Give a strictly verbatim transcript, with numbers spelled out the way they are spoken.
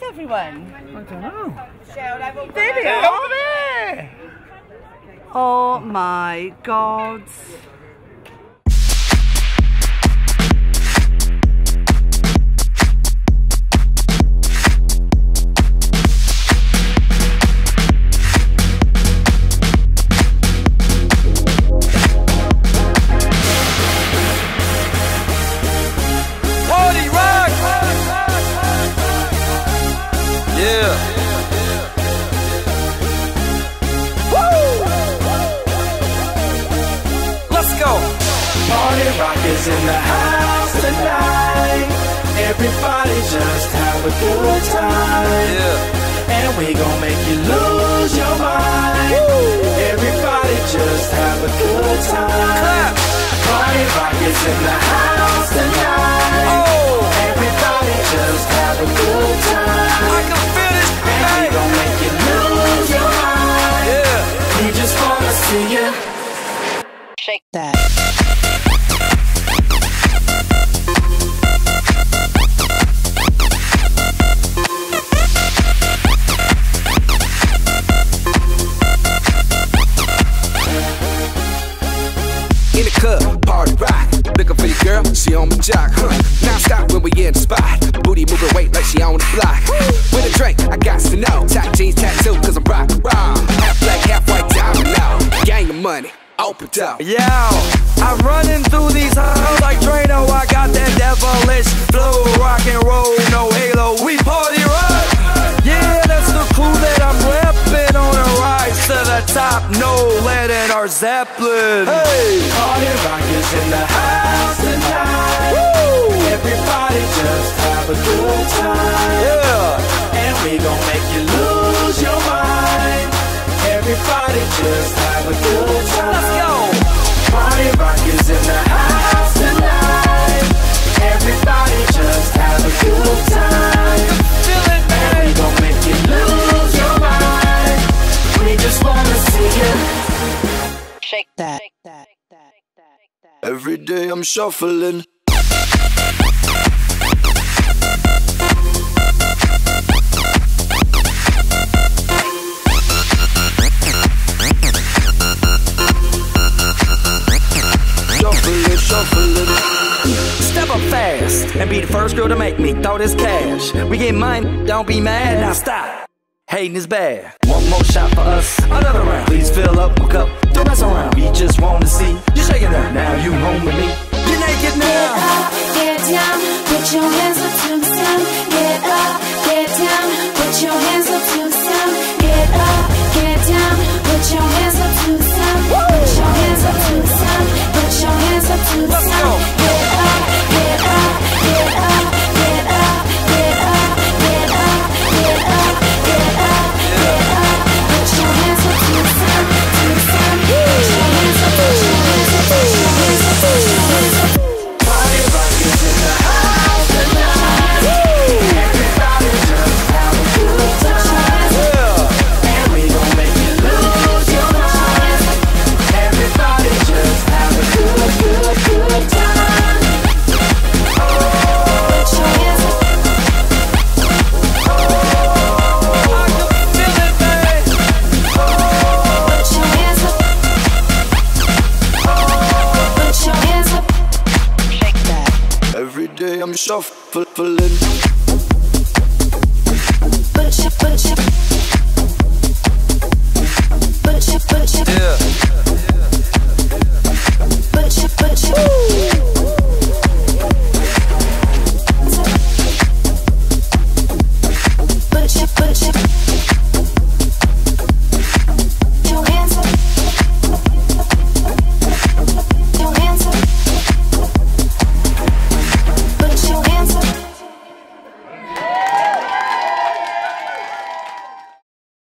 everyone? I don't know. There they are. Over there. Oh my God. Marryoke is in the house tonight. Everybody just have a good time. Yeah. And we gon' make you lose your mind. Woo. Everybody just have a good time. Marryoke is in the house tonight. Oh. Everybody just have a good time. I can feel it. And we gon' make you lose your mind. Yeah. We just wanna see you shake that. In the club, party rock. Looking for your girl, she on my jock, huh? Now stop when we in the spot. Booty moving weight like she on the block. With a drink, I got to know. Tight jeans, tattoo, cause I'm rock, rock. Half black, half white, diamond now. Gang of money, open up. Yo, I'm running through these halls like Drano. I got that devilish flow. Rock and roll, no halo. We party rock. Yeah, that's the clue that I'm reppin' on a rise to the top. No lead in our Zeppelin. Hey, Marryoke is in the house tonight. Woo. Everybody just have a good time. Yeah, and we gon' make you lose your mind. Everybody just have a good time. Let's go. Marryoke is in the house tonight. Everybody just have a good time. Feel it, man. And we gon' make you lose your mind. We just wanna see you shake that. Every day I'm shuffling. Shuffling, shuffling. Step up fast and be the first girl to make me throw this cash. We get mine, don't be mad, now stop. Hating is bad. One more shot for us, another round. Please fill up my cup, don't mess around. We just wanna see you shaking up. Now you home with me, you're naked now. Get up, get down, put your hands up to the sun. Get up, get down, put your hands up to the sun. Get up, get down, put your hands up to the sun. Put your hands up to the sun. Put your hands up to the sun. Get up, get up, get up, get up, get up, get up, get up, get up, get up. Put your hands up to the sun, to the sun. Put your hands up, put your hands up, put your hands up, put your hands up. Marryoke is in the house tonight. Everybody just have a good time. Yeah. And we gon' make you lose your mind. Everybody just have a good, good, good time. Oh, put your hands up. Oh, I can feel it, babe. Oh, put your hands up. Oh, put your hands up. Shake that. Every day I'm shuffling. Put your, put your